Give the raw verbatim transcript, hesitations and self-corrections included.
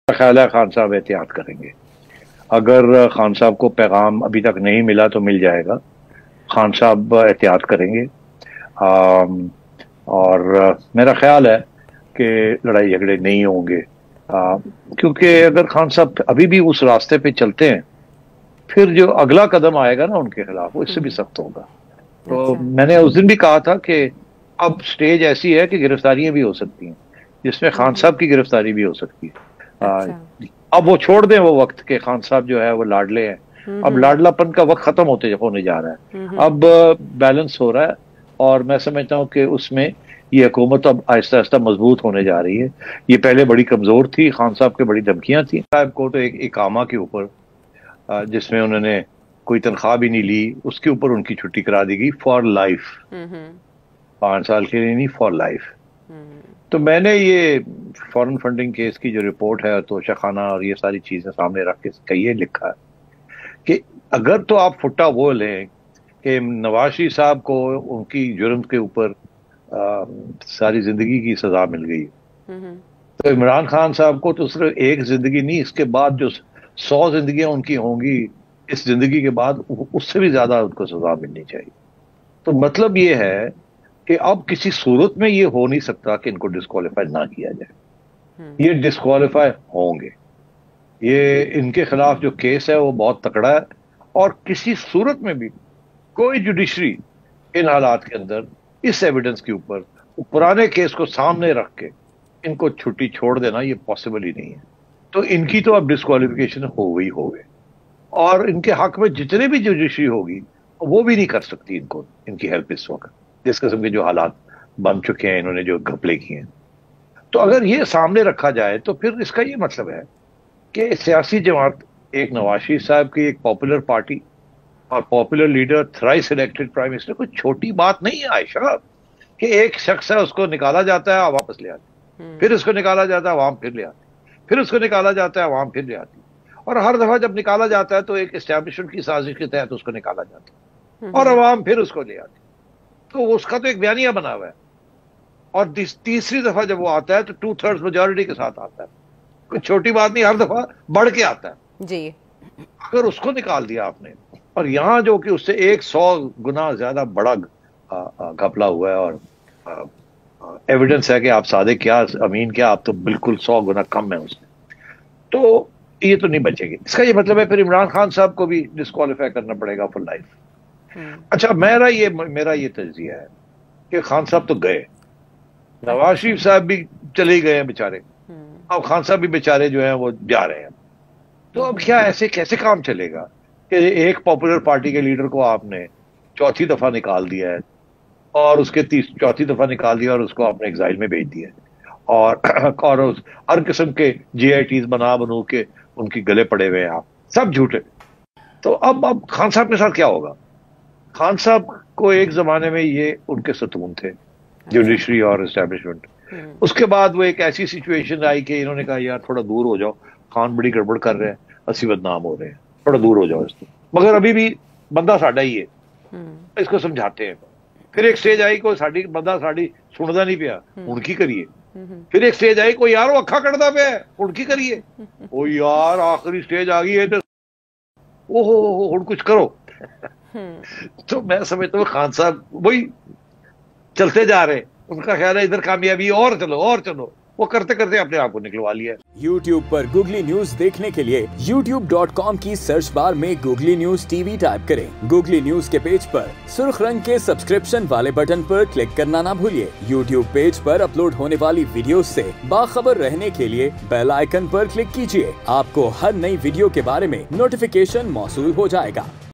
ख्याल है खान साहब एहतियात करेंगे। अगर खान साहब को पैगाम अभी तक नहीं मिला तो मिल जाएगा। खान साहब एहतियात करेंगे आ, और मेरा ख्याल है कि लड़ाई झगड़े नहीं होंगे, आ, क्योंकि अगर खान साहब अभी भी उस रास्ते पे चलते हैं फिर जो अगला कदम आएगा ना उनके खिलाफ वो इससे भी सख्त होगा। तो अच्छा। मैंने उस दिन भी कहा था कि अब स्टेज ऐसी है कि गिरफ्तारियां भी हो सकती हैं, जिसमें खान साहब की गिरफ्तारी भी हो सकती है। अच्छा। अब वो छोड़ दें वो वक्त के खान साहब जो है वो लाडले हैं। अब लाडलापन का वक्त खत्म होते होने जा रहा है, अब बैलेंस हो रहा है और मैं समझता हूँ कि उसमें ये हुकूमत अब आहिस्ता आहिस्ता मजबूत होने जा रही है। ये पहले बड़ी कमजोर थी, खान साहब की बड़ी धमकियां थी। साहब को तो एक इकामा के ऊपर जिसमें उन्होंने कोई तनख्वाह भी नहीं ली, उसके ऊपर उनकी छुट्टी करा दी गई फॉर लाइफ, पांच साल के लिए नहीं, फॉर लाइफ। तो मैंने ये फॉरेन फंडिंग केस की जो रिपोर्ट है तोशा खाना और ये सारी चीजें सामने रख के कहिए लिखा है कि अगर तो आप फुट्टा वो लें कि नवाज शरीफ साहब को उनकी जुर्म के ऊपर सारी जिंदगी की सजा मिल गई, तो इमरान खान साहब को तो सिर्फ एक जिंदगी नहीं, इसके बाद जो सौ जिंदगियां उनकी होंगी इस जिंदगी के बाद, उससे भी ज्यादा उनको सजा मिलनी चाहिए। तो मतलब ये है कि अब किसी सूरत में ये हो नहीं सकता कि इनको डिस्क्वालीफाई ना किया जाए। ये डिस्क्वालीफाई होंगे। ये इनके खिलाफ जो केस है वो बहुत तकड़ा है और किसी सूरत में भी कोई जुडिशरी इन हालात के अंदर इस एविडेंस के ऊपर पुराने केस को सामने रख के इनको छुट्टी छोड़ देना ये पॉसिबल ही नहीं है। तो इनकी तो अब डिस्क्वालिफिकेशन हो गई हो गई और इनके हक में जितने भी जुडिशरी होगी वो भी नहीं कर सकती इनको, इनकी हेल्प इस वक्त जिस किस्म के जो हालात बन चुके हैं, इन्होंने जो घपले किए हैं। तो अगर ये सामने रखा जाए तो फिर इसका ये मतलब है कि सियासी जमात, एक नवाज शरीफ साहब की एक पॉपुलर पार्टी और popular leader, thrice elected prime minister, कोई छोटी बात नहीं है आयशा कि एक शख्स है उसको निकाला जाता है वापस ले आते, फिर उसको निकाला जाता है आवाम फिर ले आती, फिर उसको निकाला जाता है आवाम फिर ले आती, और हर दफा जब निकाला जाता है तो एक एस्टैब्लिशमेंट की साजिश के तहत उसको निकाला जाता है और आवाम फिर उसको ले आती। तो उसका तो एक बयानिया बना हुआ है और तीसरी दफा जब वो आता है तो टू थर्ड्स मेजॉरिटी के साथ आता है। कोई छोटी बात नहीं, हर दफा बढ़ के आता है जी। अगर उसको निकाल दिया आपने, और यहां जो कि उससे एक सौ गुना ज्यादा बड़ा घपला हुआ है और एविडेंस है कि आप सादे क्या अमीन क्या, आप तो बिल्कुल सौ गुना कम है उससे, तो ये तो नहीं बचेगी। इसका ये मतलब है फिर इमरान खान साहब को भी डिस्क्वालीफाई करना पड़ेगा फॉर लाइफ। अच्छा, मेरा ये मेरा ये तज्जिया है कि खान साहब तो गए, नवाज शरीफ साहब भी चले गए हैं बेचारे, अब खान साहब भी बेचारे जो हैं वो जा रहे हैं। तो अब क्या ऐसे कैसे काम चलेगा कि एक पॉपुलर पार्टी के लीडर को आपने चौथी दफा निकाल दिया है और उसके तीस चौथी दफा निकाल दिया और उसको आपने एग्जाइल में भेज दिया है और, और उस हर किस्म के जी आई टीज बना बनू के उनकी गले पड़े हुए हैं, आप सब झूठे। तो अब अब खान साहब के साथ क्या होगा? खान साहब को एक जमाने में ये उनके सतून थे, जुडिशरी और एस्टेब्लिशमेंट। उसके बाद वो एक ऐसी सिचुएशन आई कि इन्होंने कहा यार थोड़ा दूर हो जाओ, खान बड़ी गड़बड़ कर रहे हैं, असी बदनाम हो रहे हैं, थोड़ा दूर हो जाओ इसको। मगर अभी भी बंदा साडा ही है, इसको समझाते हैं। फिर एक स्टेज आई कोई साड़ी बंदा साड़ी सुनता नहीं पिया, उनकी करिए। फिर एक स्टेज आई कोई यार वो अखा कटता पे उनकी करिए। ओ यार आखिरी स्टेज आ गई है तो ओहो हो कुछ करो। तो मैं समझता हूँ खान साहब वही चलते जा रहे, उनका ख्याल है इधर कामयाबी और चलो और चलो, वो करते करते अपने आप को निकलवा लिया। YouTube पर गूगली न्यूज देखने के लिए यूट्यूब डॉट कॉम की सर्च बार में गूगली न्यूज टीवी टाइप करें। गूगली न्यूज के पेज पर सुर्ख रंग के सब्सक्रिप्शन वाले बटन पर क्लिक करना ना भूलिए। YouTube पेज पर अपलोड होने वाली वीडियो से बाखबर रहने के लिए बेल आइकन पर क्लिक कीजिए। आपको हर नई वीडियो के बारे में नोटिफिकेशन मौसूल हो जाएगा।